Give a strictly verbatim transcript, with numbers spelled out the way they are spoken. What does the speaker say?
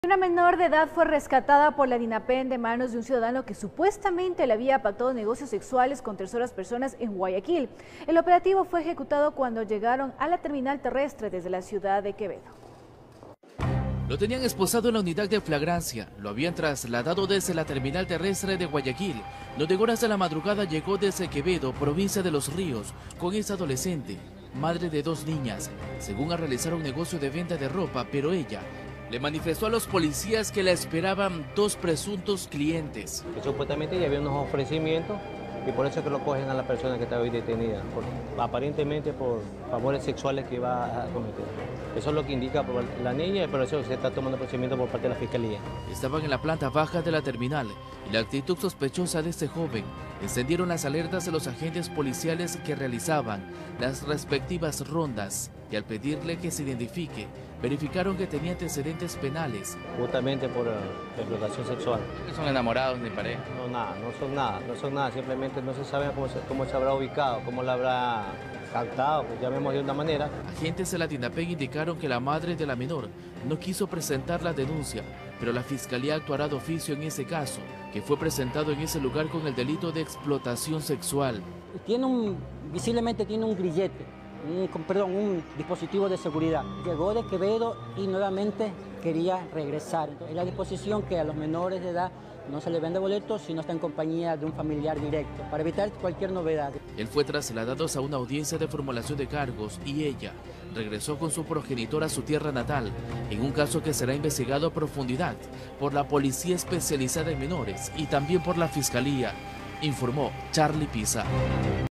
Una menor de edad fue rescatada por la DINAPEN de manos de un ciudadano que supuestamente le había pactado negocios sexuales con terceras personas en Guayaquil. El operativo fue ejecutado cuando llegaron a la terminal terrestre desde la ciudad de Quevedo. Lo tenían esposado en la unidad de flagrancia, lo habían trasladado desde la terminal terrestre de Guayaquil, donde en horas de la madrugada llegó desde Quevedo, provincia de Los Ríos, con esa adolescente, madre de dos niñas, según a realizar un negocio de venta de ropa, pero ella le manifestó a los policías que la esperaban dos presuntos clientes. Que supuestamente ya había unos ofrecimientos y por eso es que lo cogen a la persona que está hoy detenida, por, aparentemente por favores sexuales que va a cometer. Eso es lo que indica por la niña y por eso se está tomando procedimiento por parte de la Fiscalía. Estaban en la planta baja de la terminal y la actitud sospechosa de este joven encendieron las alertas de los agentes policiales que realizaban las respectivas rondas y al pedirle que se identifique, verificaron que tenía antecedentes penales. Justamente por uh, explotación sexual. ¿Son enamorados ni pareja? No, nada, no son nada, no son nada, simplemente no se sabe cómo se, cómo se habrá ubicado, cómo la habrá captado, pues llamemos de una manera. Agentes de la DINAPEN indicaron que la madre de la menor no quiso presentar la denuncia, pero la Fiscalía actuará de oficio en ese caso, que fue presentado en ese lugar con el delito de explotación sexual. Tiene un, visiblemente tiene un grillete, un, perdón, un dispositivo de seguridad. Llegó de Quevedo y nuevamente quería regresar. Es la disposición que a los menores de edad no se les vende boletos si no está en compañía de un familiar directo, para evitar cualquier novedad. Él fue trasladado a una audiencia de formulación de cargos y ella regresó con su progenitor a su tierra natal, en un caso que será investigado a profundidad por la Policía Especializada en Menores y también por la Fiscalía, informó Charlie Pisa.